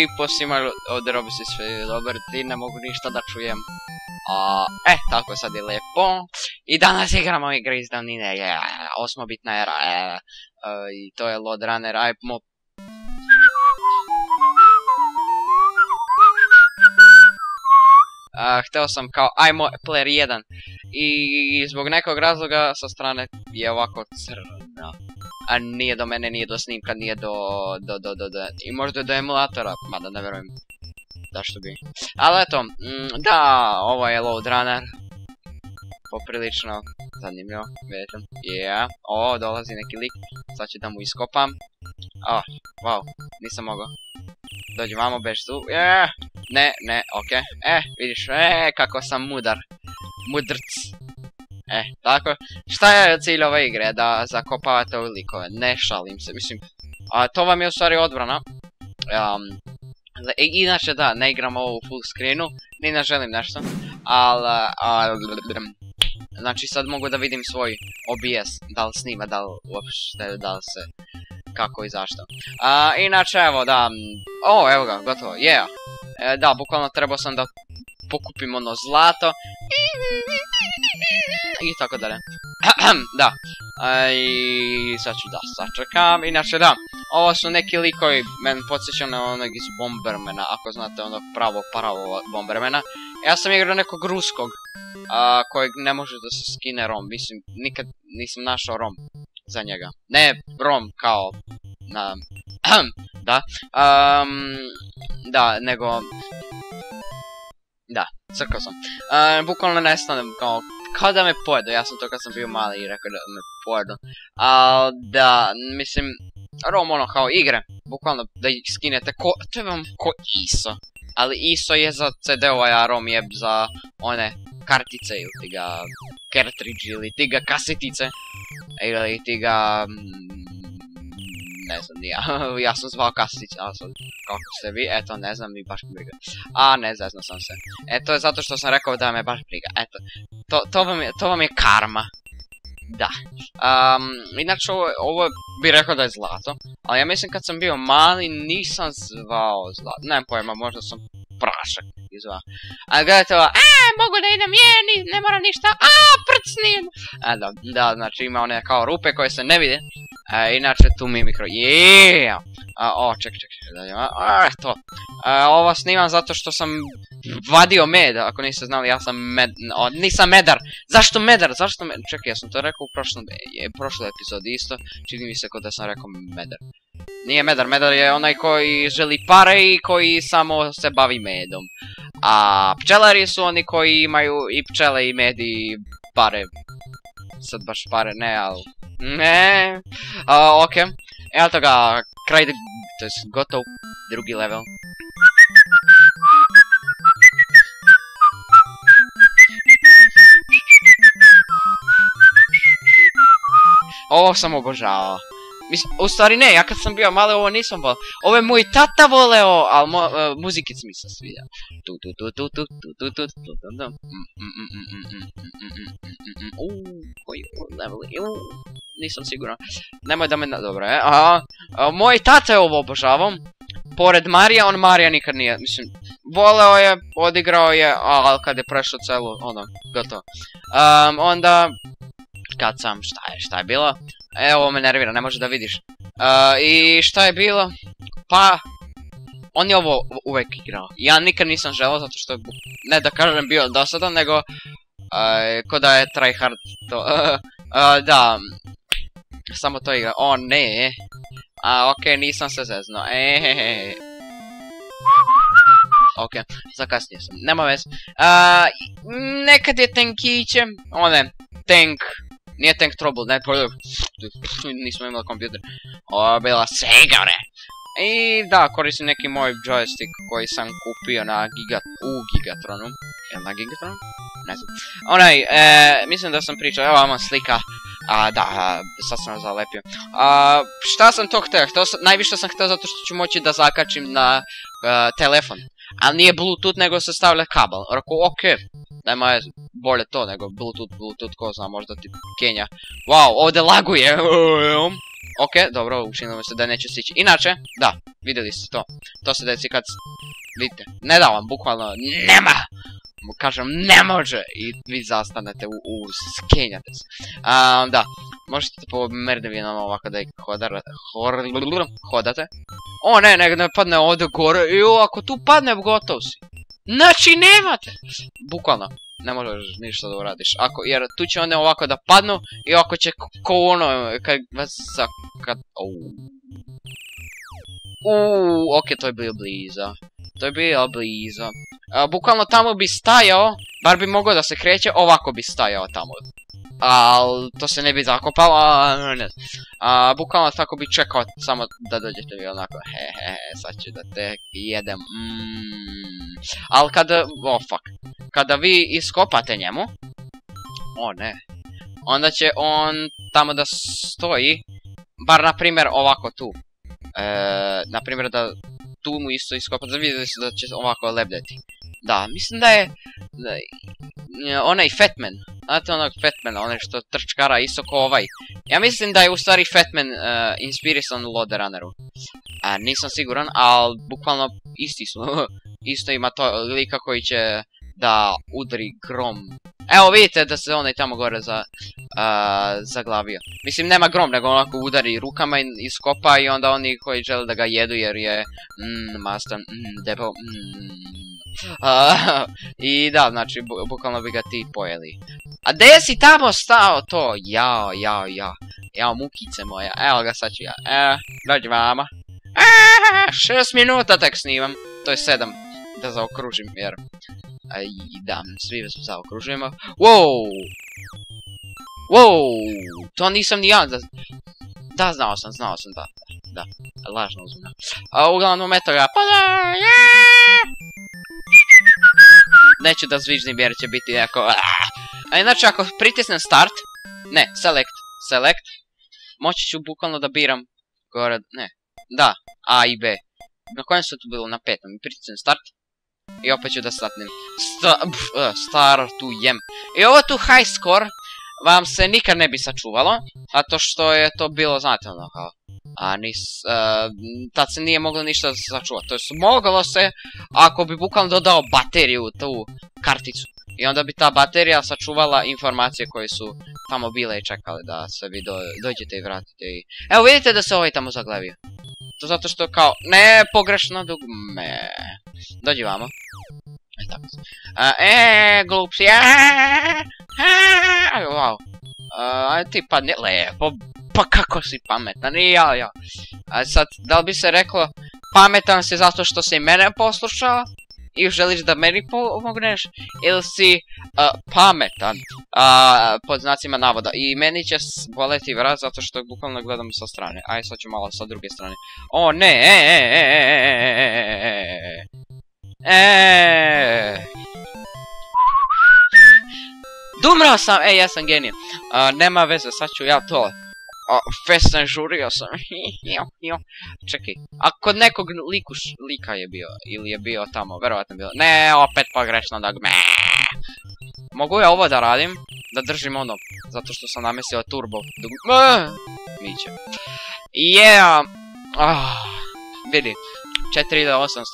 i po svima ovdje robi se sve dobar, ti ne mogu ništa da čujem. Tako sad je lijepo. I danas igramo igre iz davnine, 8-bitna era, i to je Load Runner, ajmo. Hteo sam kao, ajmo player 1. I zbog nekog razloga sa strane je ovako crna. A nije do mene, nije do snimka, nije do... I možda je do emulatora, mada ne vjerujem. Da što bi. Ali eto, da, ovo je Load Runner. Poprilično zanimljivo, vidite. O, dolazi neki lik, sad ću da mu iskopam. Wow, nisam mogao. Dođi vamo, bež tu. Ne, okej. Vidiš, kako sam mudar. Mudrc. Tako. Šta je cilj ove igre? Da zakopavate ove likove. Ne šalim se, mislim. To vam je u stvari odbrana. Inače da, ne igram ovo u full screenu. Ni ne želim nešto. Znači sad mogu da vidim svoj OBS. Da li snima, da li uopšte, da li se... Kako i zašto. Inače, evo, da... evo ga, gotovo, da, bukvalno trebao sam da pokupim ono zlato. I tako dalje. Da. I sad ću da sačekam. Inače, da, ovo su neki likovi, meni podsjećaju na onog iz Bombermana, ako znate onog pravog Bombermana. Ja sam igrao nekog ruskog, kojeg ne može da se skine ROM, mislim, nikad nisam našao ROM za njega. Ne ROM kao na... Da. Da, nego... Da, crkao sam. Bukvalno nestanem kao da me pojedu, ja sam to kad sam bio mali i rekao da me pojedu. Da, mislim, ROM ono kao igre, bukvalno da ih skinete to je vam ko ISO. Ali ISO je za CD-ova, a ROM je za one kartice ili ti ga cartridge ili ti ga kasetice. Ili ti ga... Ne znam, ja sam zvao kasetice, ali sad, kako ste vi, eto, ne znam, mi baš briga. Ne, zeznao sam se. To je zato što sam rekao da me baš briga, eto. To vam je karma. Da. Inače, ovo bi rekao da je zlato, ali ja mislim kad sam bio mali nisam zvao zlato. Nemam pojma, možda sam prašak izvao. Ali gledajte ovo, mogu da idem, ne moram ništa, prcnim. Da, znači ima one kao rupe koje se ne vide. Inače tu mi je mikro, čekaj, to. Ovo snimam zato što sam vadio med, ako niste znali, ja sam nisam medar. Zašto medar? Čekaj, ja sam to rekao u prošloj epizodi isto, čini mi se kao da sam rekao medar. Nije medar, medar je onaj koji želi pare i koji samo se bavi medom. A pčelari su oni koji imaju i pčele i med i pare. Sad baš pare, ne, ali... Ne, okej. Evo toga, kraj, to je gotov, drugi level. Ovo sam obožavao. U stvari ne, ja kad sam bio mali ovo nisam voleo. Ovo je moj tata voleo, ali muzikic mi se sviđa. Koji level je? Nisam siguran. Nemoj da me... Dobro, moj tata je ovo obožavao. Pored Marija, on Marija nikad nije, mislim, voleo je, odigrao je, ali kad je prešao celu, gotovo. Onda, kad sam, šta je bilo? Ovo me nervira, ne može da vidiš. I šta je bilo? Pa, on je ovo uvek igrao. Ja nikad nisam želeo, zato što je, ne da kažem bio dosadan, nego, ko da je tryhard to, da, samo to igra, ne. Okej, nisam se zeznao, Okej, zakasnio sam, nema veze. Nekad je tankiće, tank, nije tank trouble, ne, nismo imali kompjuter. Ovo je bila Sega, bre. I da, koristim neki moj joystick koji sam kupio na Gigatronu. Jel na Gigatronu? Ne znam. Mislim da sam pričao, evo vam slika. Da, sad sam zalepio. Šta sam to hteo? Najviše sam hteo zato što ću moći da zakačim na telefon. Ali nije Bluetooth, nego se stavlja kabel. Rekao, okej. Nema bolje to nego Bluetooth, ko zna, možda ti Kenja. Wow, ovdje laguje. Ok, dobro, učinilo se da neće stići. Inače, da, vidjeli ste to. To se desi kad, vidite, ne da vam, bukvalno, nema! Kažem, ne može! I vi zastanete skenjate se. Da, možete po merdevijama ovako da ih hodate. O ne, ne padne ovdje gore. I ako tu padne, gotov si. Znači, nemate! Bukvalno, ne možeš ništa da uradiš. Jer tu će one ovako da padnu i ovako će ko ono, kad vas kad... ok, to je bilo blizu. To je bilo blizu. Bukvalno tamo bi stajao, bar bi mogao da se kreće, ovako bi stajao tamo. Al to se ne bi zakopalo, ne znam. Bukvalno tako bi čekao samo da dođete vi onako, sad ću da te jedem. Al kada, kada vi iskopate njemu, ne, onda će on tamo da stoji, bar na primjer ovako tu. Na primjer da tu mu isto iskopati, da vidjeli se da će ovako lebdeti. Da, mislim da je onaj Fatman, znate onog Fatmana, onaj što trčkara isto ko ovaj. Ja mislim da je u stvari Fatman inspirisan u Lode Runneru. Nisam siguran, ali bukvalno isti su. Isto ima to lika koji će da udri grom. Evo vidite da se onaj tamo gore zaglavio. Mislim nema grom, nego onako udari rukama i iskopa i onda oni koji žele da ga jedu jer je mastan, debel, i da, znači, bukvalno bi ga ti pojeli. A gdje si tamo stao to? Jao, mukice moja. Evo ga, sad ću ja. Dođi vama. 6 minuta tek snimam. To je 7. Da zaokružim, jer... da, svi zaokružujemo. Wow! To nisam ni ja. Da, znao sam, da. Lažno uzmano. Uglavnom, eto ga. Neću da zviždim jer će biti jako... A inače ako pritisnem start... Ne, select. Moći ću bukvalno da biram... Gore... Ne. Da, A i B. Na kojem su tu bilo? Na 5. Pritisnem start. I opet ću da statnem. Startujem. I ovo tu high score vam se nikad ne bi sačuvalo. Zato što je to bilo, znate ono kao... tad se nije moglo ništa sačuvati. To je moglo se ako bi bukvalno dodao bateriju u tu karticu. I onda bi ta baterija sačuvala informacije koje su tamo bile i čekale da se vi dođete i vratite. Evo vidite da se ovaj tamo zaglavio. To zato što kao, ne, pogrešno dugme. Dođi vamo. Tako. Glupsi. Wow. Ti padne lepo. Pa kako si pametan, i ja. A sad, da li bi se reklo, pametan si zato što si mene poslušao i želiš da meni pomogneš, ili si pametan, pod znacima navoda, i meni će boleti vrat zato što bukvalno gledam sa strane. Aj, sad ću malo sa druge strane. O, ne, Dumrao sam, ja sam genije. Nema veze, sad ću ja to. Festan, žurio sam. Čekaj, a kod nekog lika je bio, ili je bio tamo, verovatno bilo. Ne, opet pogrešno dugme. Mogu ja ovo da radim? Da držim ono, zato što sam namestio turbo dugme. Miće. Vidi, 4800.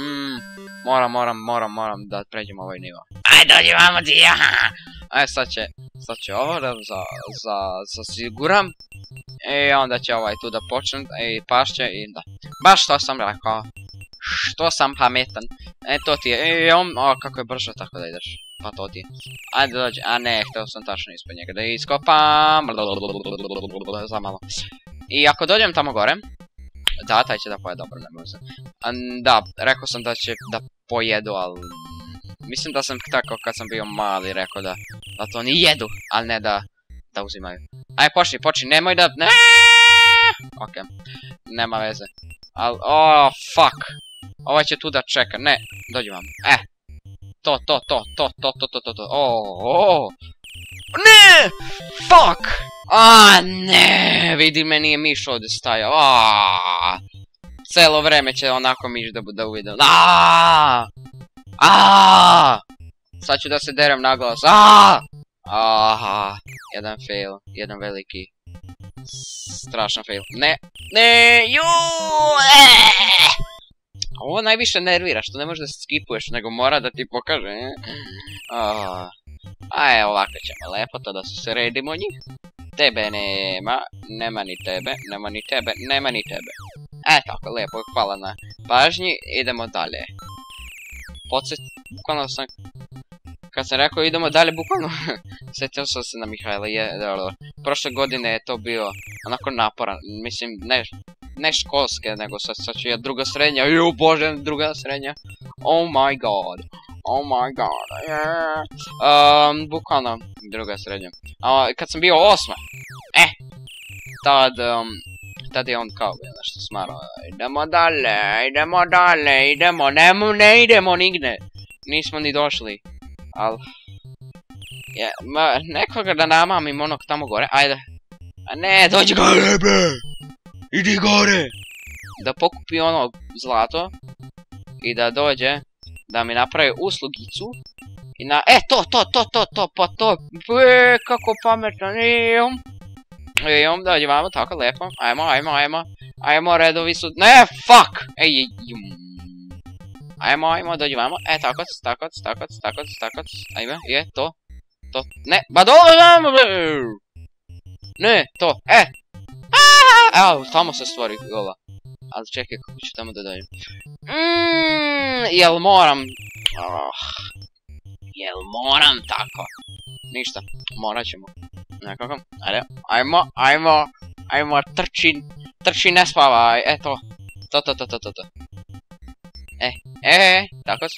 Moram da pređem ovaj nivo. Ajde, dođi vamo ti, sad će ovo da zasiguram. I onda će ovaj tu da počne i pašće i da. Baš što sam rekao. Što sam pametan. To ti je. Kako je brzo tako da ideš. Pa to ti je. Ajde dođi. A ne, htio sam tačno ispod njega da iskopam. Za malo. I ako dođem tamo gore. Da, taj će da pojede, dobro, ne može. Da, rekao sam da će da pojedu, ali... Mislim da sam tako kad sam bio mali rekao da to ni jedu, ali ne da uzimaju. Aj, počni, nemoj da... Ok, nema veze. Ali, fuck. Ovaj će tu da čeka, ne, dođi vam. To. Ne! Fuck! Ne! Vidi, meni je miš ovdje stajao. Celo vreme će onako miš da uvide. Sad ću da se derem na glas. Aha! Jedan fail, jedan veliki. Strašan fail. Ne, ovo najviše nervira, što ne može da se skipuješ, nego mora da ti pokaže, ne? A ovako ćemo lepo to da se sredimo njih. Tebe nema ni tebe, nema ni tebe. Tako, lepo, hvala na pažnji, idemo dalje. Bukvalno sam, kad sam rekao idemo dalje, bukvalno, sjetio sam se na Mihajla, prošle godine je to bio onako naporan, mislim, ne školske, nego sad ću ja druga srednja, bože, druga srednja, oh my god, bukvalno druga srednja, kad sam bio 8, tad je on kao nešto smarao, idemo dalje, ne idemo nigde, nismo ni došli, al, nekoga da namamim onog tamo gore, ajde, a ne, dođi gore be, idi gore, da pokupi ono zlato, i da dođe, da mi napravi uslugicu, i na, to, kako pametno, dođi vamo, tako lepo, ajmo, redovi su, ne, fuck, ajmo, dođi vamo, takoc, ajme, to, ne, ba dole vamo, ne, to, evo, tamo se stvori gola, ali čekaj, kako ću tamo da dođem, jel moram tako, ništa, morat ćemo, nekako, ajde, ajmo, trči, ne spavaj, to, tako,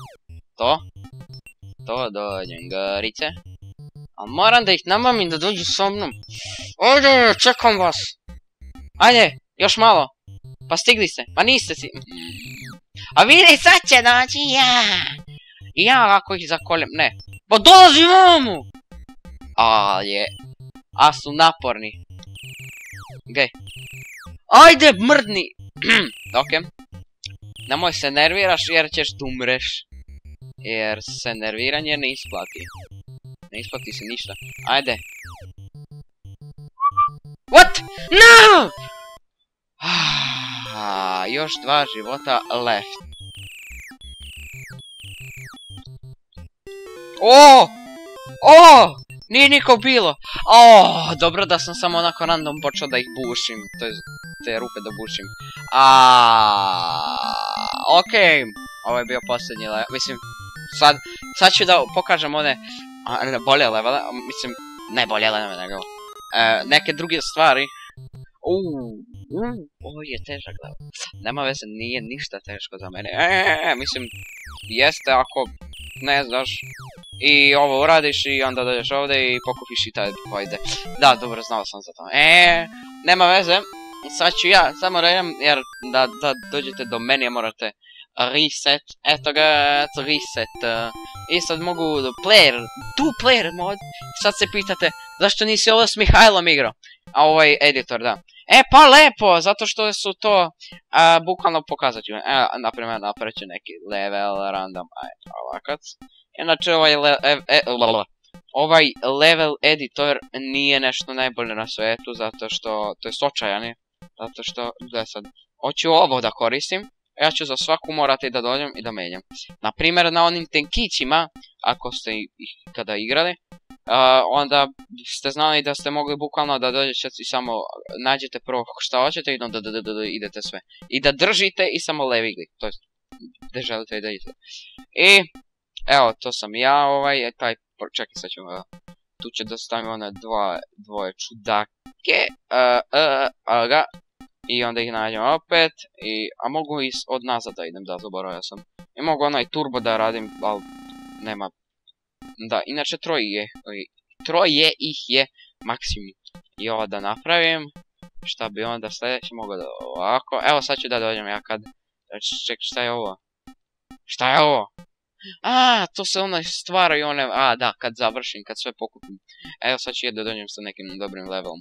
to, dođem gorice, ali moram da ih namamim da dođu sa mnom, ajde, čekam vas, ajde, još malo, pa stigli ste, pa niste si, a vidi sad će doći ja ako ih zakoljem, ne, pa dolazi vamo, a su naporni, gej, ajde mrdni, ok, nemoj se nerviraš jer ćeš da umreš, jer se nerviranje ne isplati se ništa, ajde, what, no, još 2 života left, nije niko bilo, dobro da sam samo onako random počeo da ih bušim, to je te rupe da bušim, okej, ovo je bio posljednji level, mislim, sad ću da pokažem one bolje levele, mislim, ne bolje levele, nego neke druge stvari, ovo je težak level, nema veze, nije ništa teško za mene, mislim, jeste ako ne znaš, i ovo uradiš i onda dođeš ovdje i pokupiš i taj pojde. Da, dobro, znao sam za to. Nema veze, sad ću ja samo rejem, jer da dođete do mene morate reset, eto ga, reset. I sad mogu player mod, sad se pitate zašto nisi ovo s Mihajlom igrao, a ovaj editor, da. Pa lepo, zato što su to, bukvalno pokazat ću, naprimjer napravit ću neki level random, ovakac. Inače ovaj level editor nije nešto najbolje na svetu, zato što, to je očajan je, zato što, gledaj sad, hoću ovo da koristim, ja ću za svaku morati da dođem i da menjam. Naprimjer na onim tenkićima, ako ste ih kada igrali, onda ste znali da ste mogli bukvalno da dođete i samo nađete prvo šta hoćete i onda idete sve. I da držite i samo levi klik, to je gdje želite i da idete. I evo, to sam ja, čekaj sad ćemo, tu će da stavim one dvoje čudake, i onda ih nađem opet, a mogu i od nazad da idem, da, zaboravio sam. I mogu onaj turbo da radim, ali nema, da, inače troje ih je maksimum. I ovo da napravim, šta bi onda sljedeće mogao da ovako, evo sad ću da dođem ja kad, čekaj, šta je ovo? Šta je ovo? To se ono stvara i one, da, kad završim, kad sve pokupim. Evo sad ću da dođem sa nekim dobrim levelom.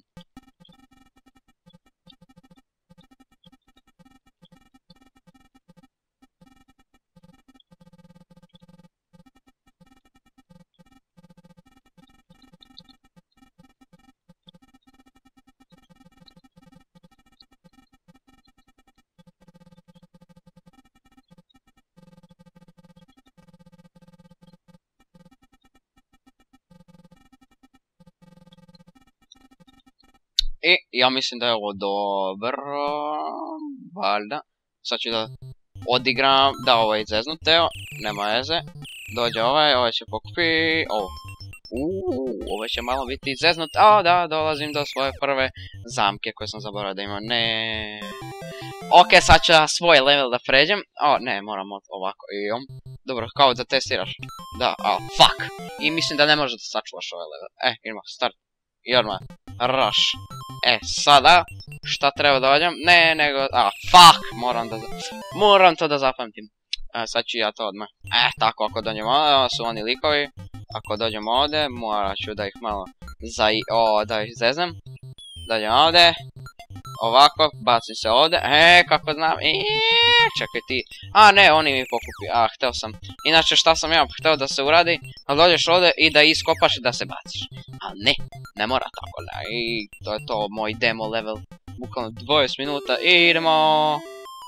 I ja mislim da je ovo dobro. Valjda. Sad ću da odigram. Da, ovo je zeznuteo. Nema veze. Dođe ovaj će pokupi. Ovo. Ovo će malo biti zeznut. A, da, dolazim do svoje prve zamke koje sam zaboravio da imam. Ne. Ok, sad ću svoj level da pređem. O, ne, moram ovako. Dobro, kao da testiraš. Da, fuck. I mislim da ne možeš da sačuvaš ovaj level. Idemo, start. I odmah. Rush. Sada, šta treba da dođem? Ne, nego, fuck. Moram to da zapamtim. Sad ću ja to odmah. Tako, ako dođemo ovdje, su oni likovi. Ako dođemo ovdje, morat ću da ih malo da ih zeznem. Dođem ovdje. Ovako, bacim se ovdje. Kako znam. Čekaj ti. Ne, oni mi pokupi. Hteo sam. Inače, šta sam ja hteo da se uradi? Da dođeš ovdje i da iskopaš i da se baciš. Ne mora tako. I to je to, moj demo level. Bukvalno 20 minuta. I idemo.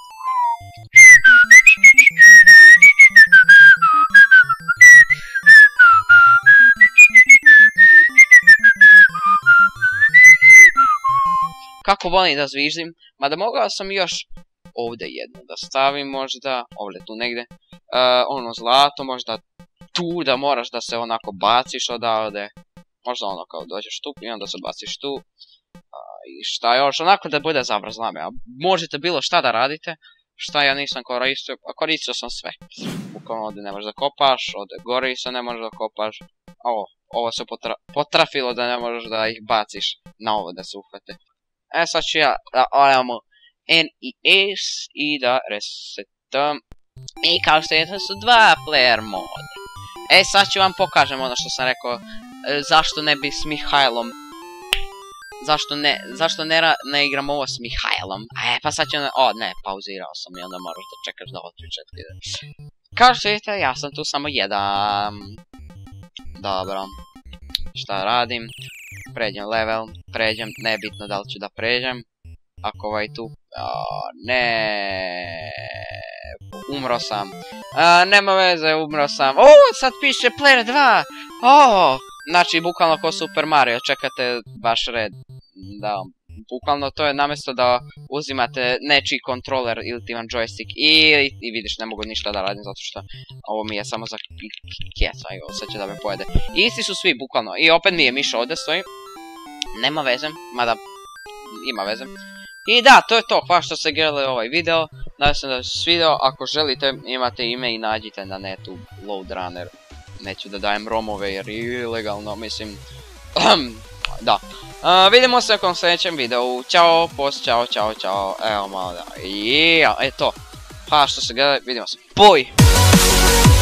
Kako volim da zviždim, mada mogao sam još ovdje jednu da stavim možda, ovdje tu negdje, ono zlato, možda tu da moraš da se onako baciš odavde, možda ono kao dođeš tu i onda se baciš tu, i šta još, onako da bude zavrzlame, a možete bilo šta da radite, šta ja nisam koristio, a koristio sam sve, bukvalno ovdje ne možeš da kopaš, ovdje gori se ne možeš da kopaš, ovo se potrafilo da ne možeš da ih baciš na ovo da se uhvate. Sad ću ja da odemo N i S i da resetam. I kao što vidite su dva player mode. Sad ću vam pokažem ono što sam rekao. Zašto ne bi s Mihajlom. Zašto ne igram ovo s Mihajlom. Pa sad ću ne, pauzirao sam i onda moraš da čekaš da otpričet ide. Kao što vidite, ja sam tu samo jedan. Dobro. Šta radim? Pređem level, nebitno da li ću da pređem. Ako ovaj tu, umro sam. Nema veze, umro sam. Sad piše player 2. Znači, bukvalno ko Super Mario, čekate baš red. Da, bukvalno to je namjesto da uzimate nečiji kontroler ili ti vam joystick i vidiš, ne mogu ništa da radim zato što ovo mi je samo za kjeca i ovo sad će da me pojede. Isti su svi, bukvalno, i opet mi je miš ovdje stoji. Nema veze, mada ima veze. I da, to je to, hvala što ste gledali ovaj video. Nadam se da se svidio, ako želite imate ime i nađite na netu Loadrunner. Neću da dajem romove jer je ilegalno, mislim. Da. Vidimo se u sljedećem videu. Ćao, čao. Evo malo da. To. Hvala što ste gledali, vidimo se. Boj!